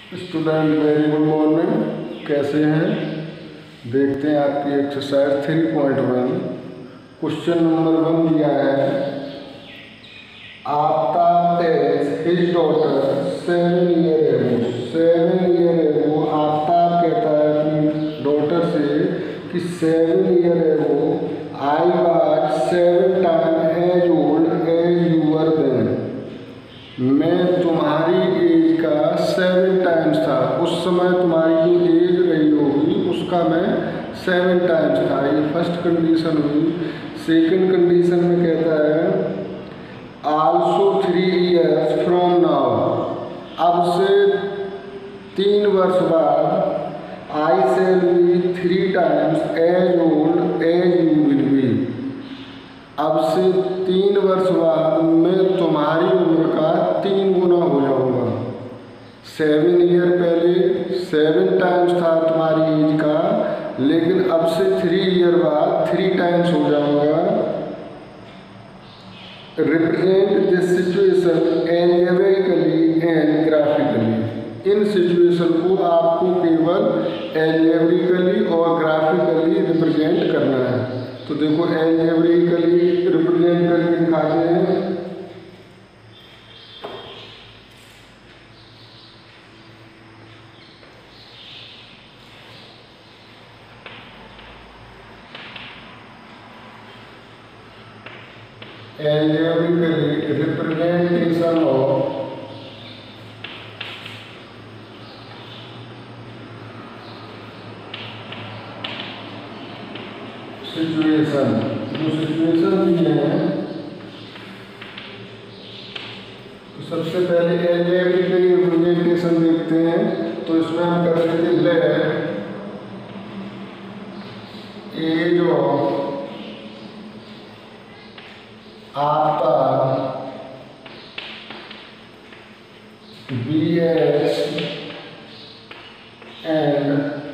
Student very good morning, कैसे हैं? देखते हैं आपकी एक्सरसाइज 3.1। क्वेश्चन नंबर 1 दिया है, after tells his daughter 7 year ago. After कहता है अपनी डॉटर से कि 7 year ago I was 7 time age old age you are then. मैं तुम्हारी एज का 7 टाइम्स था। उस समय तुम्हारी जो एज रही होगी उसका मैं 7 टाइम्स था। ये फर्स्ट कंडीशन हुई। सेकंड कंडीशन में कहता है आल्सो 3 ईयर्स फ्रॉम नाउ। अब से 3 वर्ष बाद I shall be 3 times age old age you will be. अब से 3 वर्ष बाद मैं तुम्हारी उम्र का 3 गुना हो जाऊंगा। 7 ईयर पहले 7 टाइम्स था तुम्हारी एज का, लेकिन अब से 3 ईयर बाद 3 टाइम्स हो जाऊंगा। Represent this situation algebraically and graphically. इन सिचुएशन को आपको केवल एल्जेब्रिकली और ग्राफिकली रिप्रेजेंट करना है। तो देखो एल्जेब्रिकली रिप्रेजेंट करके दिखाते हैं। Algebraically representation of situation. जो सिचुएशन दी है तो सबसे पहले एल्जेब्रिकली रिप्रेजेंटेशन देखते हैं। तो इसमें हम कर लेते हैं let age of after BS and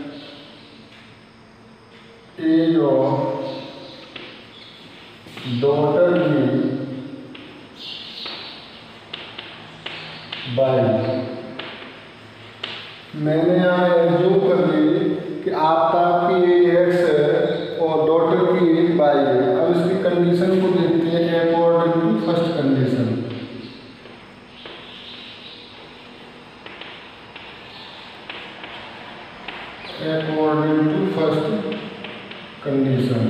age of daughter की बाई। मैंने यहाँ एज्यूम कर ली कि आफ्टर की एज एक्स है और डॉटर की एज बाई है। अब इसकी कंडीशन को देखते हैं according to first condition. According to first condition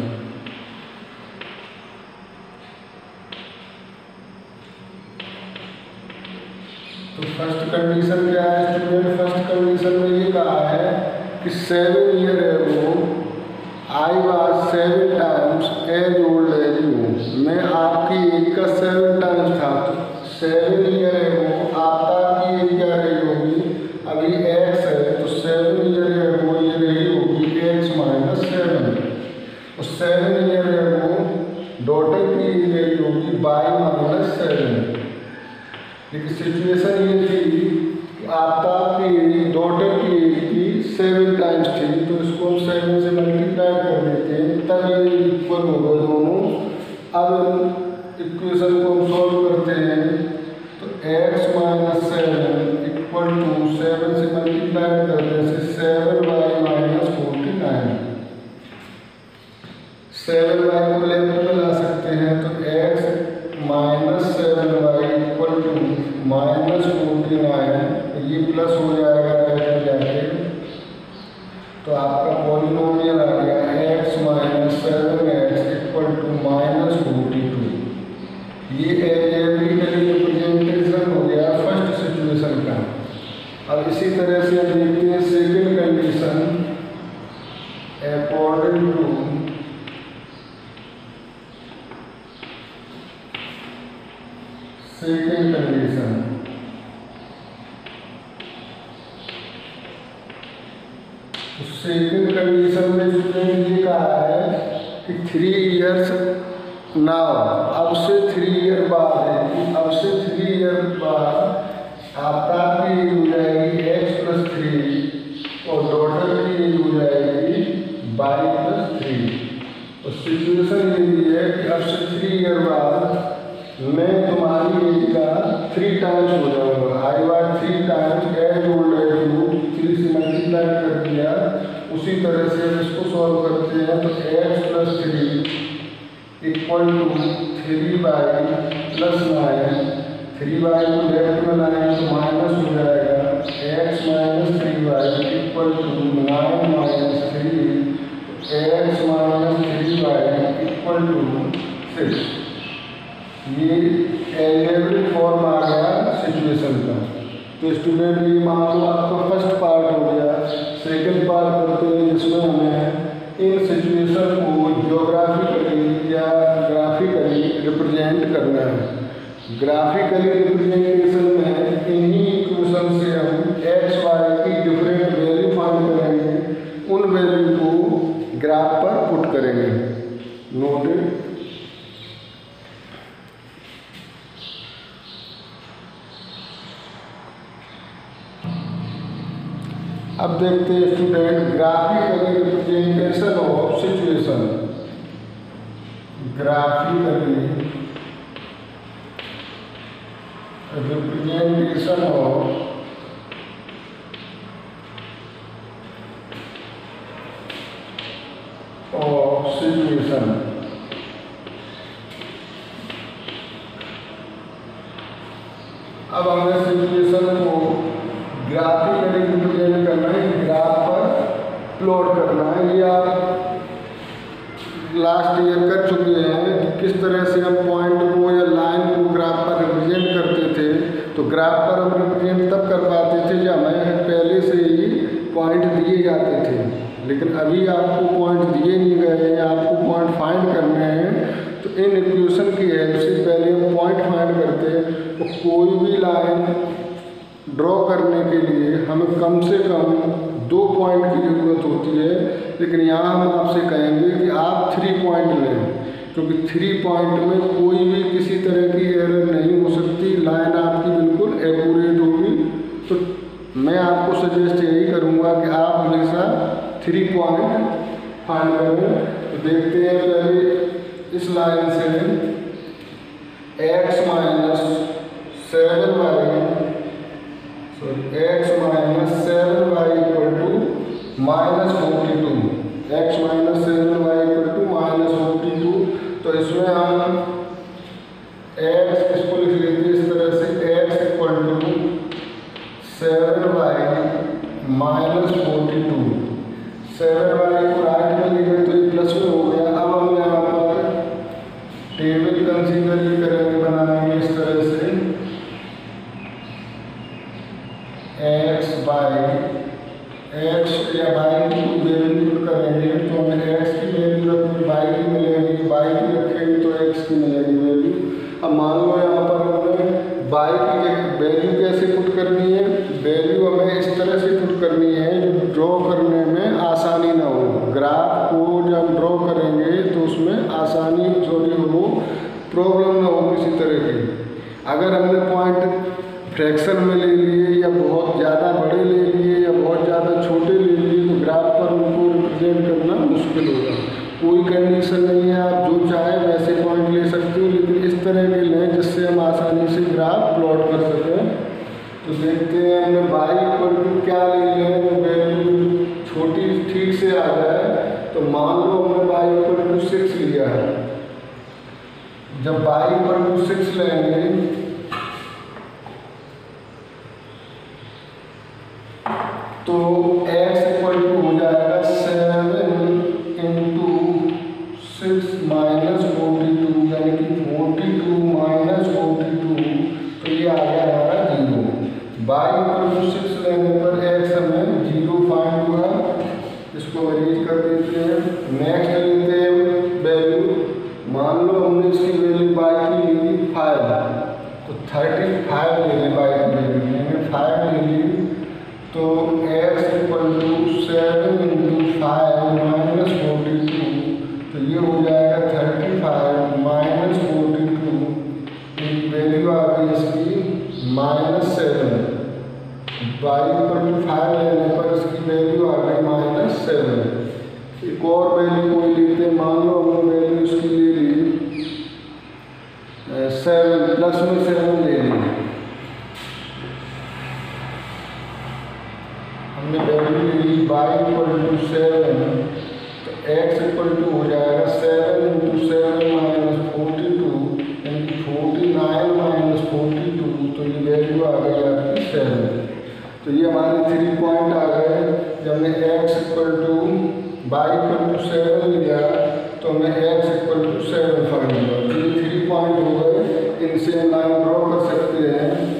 तो फर्स्ट कंडीशन क्या है स्टूडेंट? फर्स्ट कंडीशन में ये कहा है कि 7 year ago I was 7 times age old age you. मैं आपकी एज का 7 टाइम्स था। तो 7 ईयर एगो आपकी एज क्या रही होगी? अभी एक्स है तो 7 ईयर एगो ये रही होगी एक्स माइनस 7। और 7 ईयर एगो डॉटर की एज रही होगी बाई माइनस 7। लेकिन सिचुएशन ये थी कि आपकी डॉटर की एज की 7 टाइम्स थी, तो इसको हम 7 से मल्टीप्लाई कर देते हैं, तब ये इक्वल होगा दोनों। अब इक्वेशन को हम सॉल्व करते हैं तो x माइनस 7 इक्वल टू 7 से मल्टीप्लाई करने से 7y माइनस 49। 7y को लेफ्ट में ला सकते हैं तो x minus 7y equal to minus 49। ये प्लस हो जाएगा राइट में जाके, तो आपका पॉलिनोमियल आ गया x minus 7x equal to minus 42। ये एल्जेब्रिकली रिप्रेजेंटेशन हो गया फर्स्ट सिचुएशन का। अब इसी तरह से देखते हैं second condition. According to second condition तो सेकंड कंडीशन में स्टूडेंट ये कहा है कि 3 ईयर्स नाउ। अब से 3 ईयर बाद है कि अब से 3 ईयर बाद आपकी एज हो जाएगी x प्लस 3 और डॉटर की एज हो जाएगी y प्लस 3। और सिचुएशन ये भी है कि अब से 3 ईयर बाद मैं तुम्हारी एज का 3 टाइम्स हो जाऊंगा। I was 3 times age old age you उसी तरह से इसको सॉल्व करते हैं तो x + 3 = 3y + 9। 3y को लेफ्ट में लाएंगे तो माइनस हो जाएगा, x - 3y = 9 - 3, x - 3y = 6। ये एल्जेब्रिक फॉर्म आ गया सिचुएशन का। तो स्टूडेंट ये मान लो आपका फर्स्ट पार्ट हो गया। सेकंड पार्ट करते हैं जिसमें हमें इन सिचुएशन को ज्योग्राफिकली या ग्राफिकली रिप्रेजेंट करना है। ग्राफिकली रिप्रेजेंटेशन में इन्हीं इक्वेशन से हम x y की डिफरेंट वैल्यू फाइंड करेंगे, उन वैल्यू को ग्राफ पर पुट करेंगे। नोटेड। अब देखते हैं student graphically representation of situation. Graphically representation of situation. अब हमें सिचुएशन को ग्राफिकली रिप्रेजेंट करना है, ग्राफ पर प्लॉट करना है। ये आप लास्ट ईयर कर चुके हैं कि किस तरह से हम पॉइंट को या लाइन को ग्राफ पर रिप्रेजेंट करते थे। तो ग्राफ पर हम रिप्रेजेंट तब कर पाते थे जब हमें पहले से ही पॉइंट दिए जाते थे, लेकिन अभी आपको पॉइंट दिए नहीं गए हैं, आपको पॉइंट फाइंड करने हैं। तो इन इक्वेशन की हेल्प से पहले हम पॉइंट फाइंड करते हैं। तो कोई भी लाइन ड्रॉ करने के लिए हमें कम से कम 2 पॉइंट की ज़रूरत होती है, लेकिन यहाँ हम आपसे कहेंगे कि आप 3 पॉइंट लें, क्योंकि 3 पॉइंट में कोई भी किसी तरह की एरर नहीं हो सकती, लाइन आपकी बिल्कुल एक्यूरेट होगी। तो मैं आपको सजेस्ट यही करूँगा कि आप हमेशा 3 पॉइंट फाइंड करें। तो देखते हैं पहले इस लाइन से x - 7y x - 7y = -42। x - 7y = -42। तो इसमें हम x इसको लिख लेते हैं इस तरह से, x = 7y -42। 7y को राइट में लिखे तो ये प्लस में हो गया। अब हम यहाँ पर टेबल कंसीडर करेंगे, बनाएंगे इस तरह से x या y की वैल्यू करेंगे तो हमें x की वैल्यू रखेंगे, y की मिलेगी, y की रखेंगे तो x की मिलेगी वैल्यू। अब मान लो यहाँ पर हमें y की वैल्यू कैसे पुट करनी है, वैल्यू हमें इस तरह से पुट करनी है जो ड्रॉ करने में आसानी ना हो। ग्राफ को जब ड्रॉ करेंगे तो उसमें आसानी हो, प्रॉब्लम ना हो किसी तरह की। अगर हमने पॉइंट फ्रैक्शन में ले लिए या बहुत ज़्यादा बड़े ले लिए या बहुत ज़्यादा छोटे ले लिए तो ग्राफ पर उनको रिप्रेजेंट करना मुश्किल होगा। कोई कंडीशन नहीं है, आप जो चाहे वैसे पॉइंट ले सकते हो, लेकिन इस तरह के लें जिससे हम आसानी से ग्राफ प्लॉट कर सकें। तो देखते हैं हमने y = क्या ले लें तो वैल्यू छोटी ठीक से आ जाए। तो मान लो हमने y = 6 लिया है। जब y = 6 लेंगे तो x = हो जाएगा 7 × 6 - 42, यानी कि 42 - 42। तो ये आ गया हमारा 0। y = 6 लेने पर x हमें 0 फाइंड हुआ। इसको अरेंज कर देते हैं। नेक्स्ट लेते हैं वैल्यू। मान लो हमने इसकी वैल्यू y की ली 5, तो 35 ले लें y की वैल्यू, मैंने 5 ले ली। तो x = 7 × 5 - 42, तो ये हो जाएगा 35 - 42। वैल्यू आ गई इसकी -7। y = 5 लेने पर इसकी वैल्यू आ गई -7। एक और वैल्यू कोई लेते हैं, मान लो हमने वैल्यू इसकी ले ली 7, प्लस में 7 ले ली। हमने वैल्यू ले ली y = 7, तो x = हो जाएगा 7 × 7 - 42, यानी कि 49 - 42, तो ये वैल्यू आ गई आपकी 7। तो ये हमारे 3 पॉइंट आ गए। जब हमने y = 7 लिया तो हमें x = 7 फाइंड हुआ। तो ये 3 पॉइंट हो गए, इनसे हम लाइन ड्रॉ कर सकते हैं।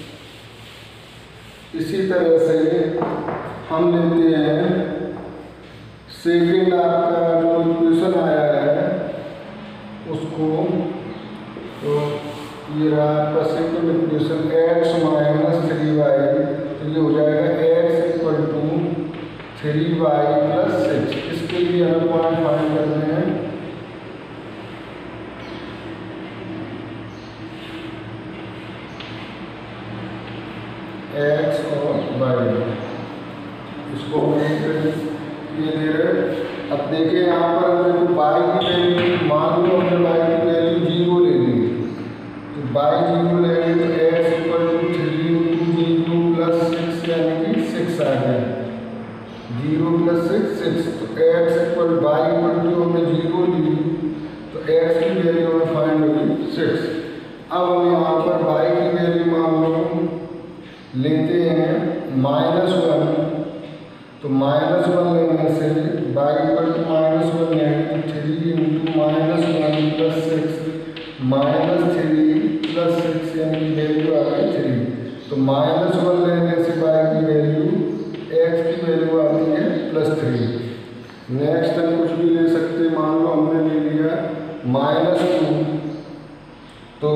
इसी तरह से हम लेते हैं सेकेंड आपका जो इक्वेशन आया है उसको, तो ये रहा आपका सेकेंड इक्वेशन x - 3y, तो ये हो जाएगा x = 3y + 6। इसके लिए हमें पॉइंट फाइंड करने हैं। x और y, इसको ये दे रहे। अब देखिए यहाँ पर हमने y की वैल्यू, मान लो हमने y की वैल्यू 0 ले ली, तो y 0 लेंगे तो x = 3 × 0 + 6, यानी कि 6 आ गया। 0 + 6 6, तो x y हमने 0 ली, तो x की वैल्यू हमें फाइंड होगी 6। अब हम यहाँ पर y की वैल्यू मान लो लेते हैं -1, तो -1 लेने से y = -1 लेंगे तो 3 × -1 + 6 -3 + 6, यानी कि वैल्यू आ गई 3। तो -1 लेने से y की वैल्यू, x की वैल्यू आती है +3। नेक्स्ट हम कुछ भी ले सकते, मान लो हमने ले लिया -2, तो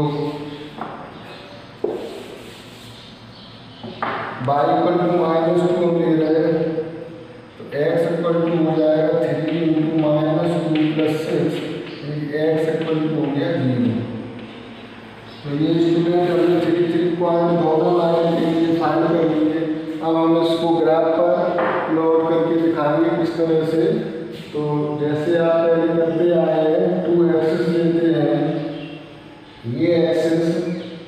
y = -2 हम ले रहे हैं, तो x = हो जाएगा 3 × -2 + 6, x = हो गया 0। तो ये स्टूडेंट हमने 3 पॉइंट दोनों लाइन के लिए फाइंड कर लिए। अब हम इसको ग्राफ पर प्लॉट करके दिखाएंगे किस तरह से। तो जैसे आप पहले करते आए हैं, 2 एक्सिस लेते हैं, ये एक्सिस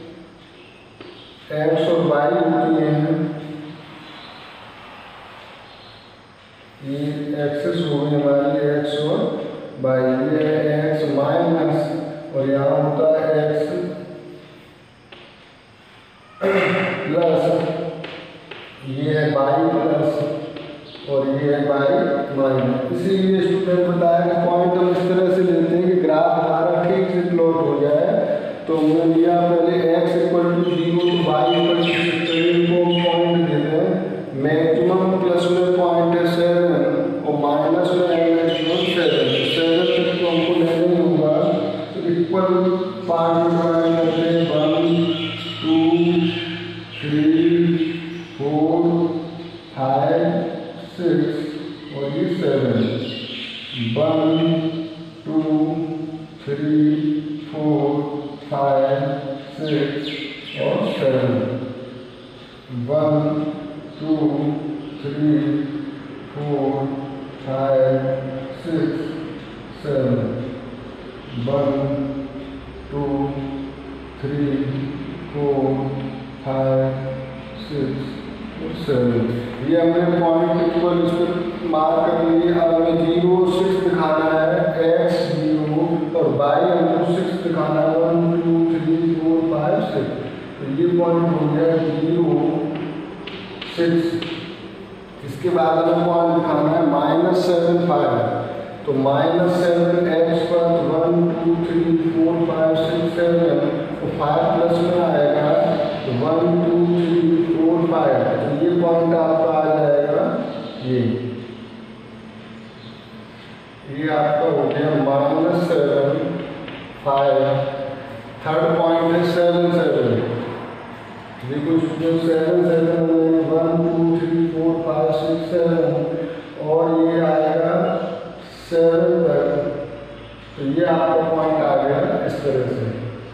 x और y होती हैं, ये एक्सिस हो गई हमारी x और y, ये है x माइनस, और यहाँ होता है x प्लस, ये है y प्लस, और ये है y माइनस। इसीलिए स्टूडेंट बताया कि पॉइंट हम इस तरह से लेते हैं कि ग्राफ हमारा ठीक से प्लॉट हो जाए। तो हमने लिया पहले x = 0, तो y = को पॉइंट देते हैं। मैक्सिमम प्लस में पॉइंट है 7 और माइनस में है मैक्सिमम 7 तक तो हमको लेना ही होगा। तो इक्वल पार्ट में डिवाइड करते हैं, 1 2 3 4 5 6 और ये 7, 1 2 3 4 5 6 और 7, 1 2 3 4 5 6 7, 1 2 3 4 5 6 और 7। ये हमने पॉइंट इक्वल इस पर मार्क कर लिए। अब हमें 0 और 6 दिखाना है, x 0 और y हमको 6 दिखाना है, 1 2 3 4 5 6। तो ये पॉइंट हो गया 0 6। इसके बाद हमें पॉइंट दिखाना है -7 5, तो -7 x पर 1 2 3 4 5 6 7, तो 5 प्लस में आएगा, तो 1 2 3 4 5, तो ये पॉइंट आपका आ जाएगा ये आपका हो गया -7 5। थर्ड पॉइंट है 7 7, देखो जो 7 7 1 2 3 4 5 6 7 और ये आएगा 7 तक, तो ये आपका पॉइंट आ गया इस तरह से,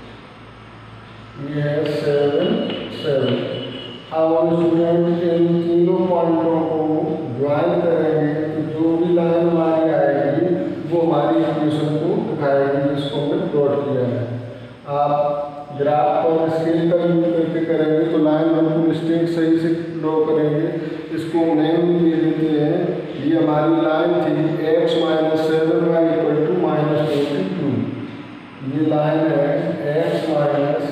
ये है 7 7। अब हम स्टूडेंट इन तीनों पॉइंटों को ज्वाइन करेंगे, तो जो भी लाइन हमारी आएगी वो हमारी इक्वेशन को दिखाएगी जिसको हमने प्लॉट किया है। आप ग्राफ पर स्केल का यूज करके करेंगे तो लाइन बिल्कुल स्ट्रेट सही से ड्रॉ करेंगे। इसको नेम भी दे देते हैं। ये हमारी लाइन थी x minus 7y equal to -42। ये लाइन है x minus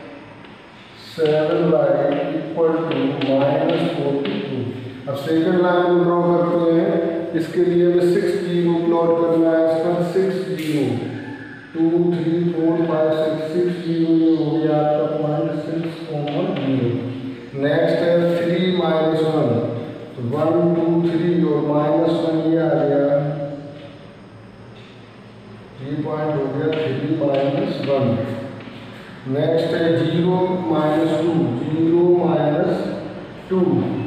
7y equal to -42। अब सेकंड लाइन ड्रॉ करते हैं। इसके लिए हमें 6 0 प्लॉट करना है। इस पर 6 0 2 3 4 5 6 0 ये हो गया आपका पॉइंट 6 0। नेक्स्ट है 3 माइनस 1 1 2 3 और -1 ये आ गया। ये पॉइंट हो गया 3 माइनस 1। नेक्स्ट है 0 माइनस 2 0 माइनस 2।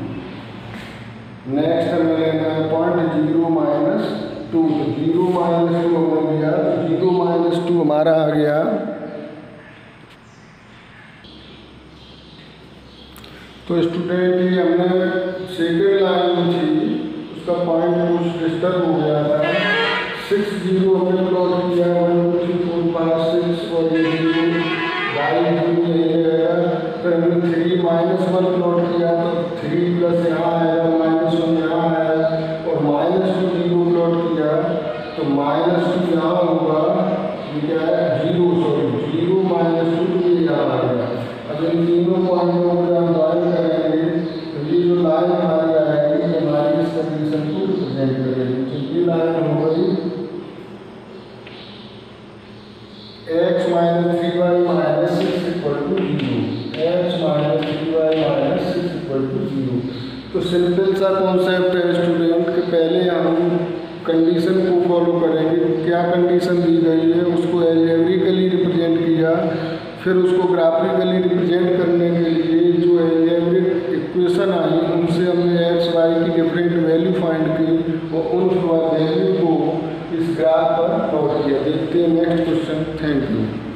नेक्स्ट हमें लेना है पॉइंट 0 माइनस 2। 0 माइनस 2 हमने लिया, 0 माइनस 2 हमारा आ गया। तो स्टूडेंट ये हमने सेकेंड लाइन थी उसका पॉइंट कुछ डिस्टर्ब हो गया था। 6 0 हमने प्लॉट किया 1 2 3 4 5 6 और ये 0 बाई 0 यही रहेगा। फिर हमने 3 माइनस 1 प्लॉट किया तो 3 प्लस यहाँ आएगा -1 यहाँ आया और -2 0 प्लॉट किया तो -2 यहाँ होगा। ये क्या है 0 सॉरी 0 -2 ये यहाँ आ गया। अब इन तीनों पॉइंटों को हम ज्वाइन करेंगे तो ये जो लाइन हमारी आएगी हमारी इस कंडीशन को रिप्रेजेंट करेगी। तो ये लाइन हो गई x minus 3y minus 6 equal to 0। x minus 3y minus 6 equal to 0। तो सिंपल सा कॉन्सेप्ट है स्टूडेंट के पहले हम कंडीशन को फॉलो करेंगे। क्या कंडीशन दी गई है उसको एल्जेब्रिकली रिप्रेजेंट किया, फिर उसको ग्राफिकली रिप्रेजेंट करने के लिए जो एल्जेब्रिक इक्वेशन आई उनसे हमने x y की डिफरेंट वैल्यू फाइंड की और उन वैल्यू को इस ग्राफ पर प्लॉट किया। देखते हैं नेक्स्ट क्वेश्चन। Thank you.